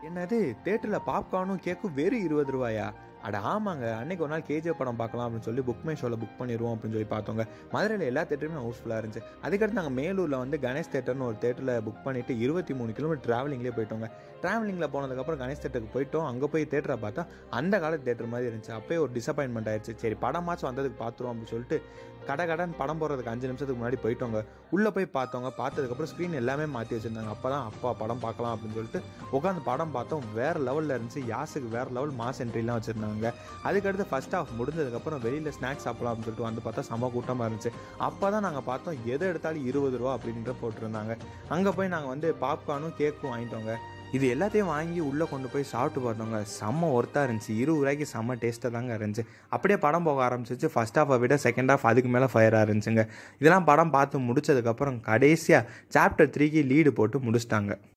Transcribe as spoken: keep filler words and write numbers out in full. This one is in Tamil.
என்னது தியேட்டரில் பாப்கார்னும் கேக்கும் வெறும் இருபது ரூபாயா? அட ஆமாங்க. அன்னைக்கு ஒரு நாள் கேஜிஎஃப் படம் பார்க்கலாம் அப்படின்னு சொல்லி புக் மை ஷோவில் புக் பண்ணிடுவோம் அப்படின்னு சொல்லி பார்த்தோங்க. மதுரையில் எல்லா தேட்டருமே ஹவுஸ்ஃபுல்லாக இருந்துச்சு. அதுக்கடுத்து நாங்கள் மேலூரில் வந்து கணேஷ் தேட்டர்னு ஒரு தேட்டரில் புக் பண்ணிவிட்டு இருபத்தி மூணு கிலோமீட்டர் ட்ராவலிங்லேயே போயிட்டோங்க. ட்ராவலிங்கில் போனதுக்கப்புறம் கணேஷ் தேட்டருக்கு போயிட்டோம். அங்கே போய் தேட்டரை பார்த்தா அந்த காலத்து தேட்டர் மாதிரி இருந்துச்சு. அப்போயே ஒரு டிசப்பாயின்மெண்ட் ஆயிடுச்சு. சரி படமாச்சும் வந்ததுக்கு பார்த்துருவோம் அப்படின்னு சொல்லிட்டு கடை கடன் படம் போகிறதுக்கு அஞ்சு நிமிஷத்துக்கு முன்னாடி போயிட்டோங்க. உள்ளே போய் பார்த்தோங்க. பார்த்ததுக்கப்புறம் ஸ்க்ரீன் எல்லாமே மாற்றி வச்சுருந்தாங்க. அப்போ தான் அப்பா படம் பார்க்கலாம் அப்படின்னு சொல்லிட்டு உட்காந்து படம் பார்த்தோம். வேறு லெவலில் இருந்துச்சு. யாஸுக்கு வேறு லெவல் மாஸ் என்ட்ரிலாம் வச்சுருந்தாங்க. அதுக்கடுத்து ஃபஸ்ட் ஹாஃப் முடிஞ்சதுக்கப்புறம் வெளியில் ஸ்நாக்ஸ் சாப்பிடலாம் அப்படின்னு சொல்லிட்டு வந்து பார்த்தா செம கூட்டமாக இருந்துச்சு. அப்போ தான் நாங்கள் பார்த்தோம் எதை எடுத்தாலும் இருபது ரூபா அப்படின்ற போட்டிருந்தாங்க. அங்கே போய் நாங்கள் வந்து பாப்கார்னும் கேக்கும் வாங்கிட்டோங்க. இது எல்லாத்தையும் வாங்கி உள்ளே கொண்டு போய் சாப்பிட்டு பார்த்தோங்க. செம்ம ஒர்த்தாக இருந்துச்சு. இருபது ரூபாய்க்கு செம்ம டேஸ்ட்டாக தாங்க இருந்துச்சு. அப்படியே படம் போக ஆரம்பிச்சிச்சு. ஃபஸ்ட் ஹாஃபை விட செகண்ட் ஹாஃப் அதுக்கு மேலே ஃபயராக இருந்துச்சுங்க. இதெல்லாம் படம் பார்த்து முடிச்சதுக்கப்புறம் கடைசியாக சாப்டர் த்ரீக்கு லீடு போட்டு முடிச்சிட்டாங்க.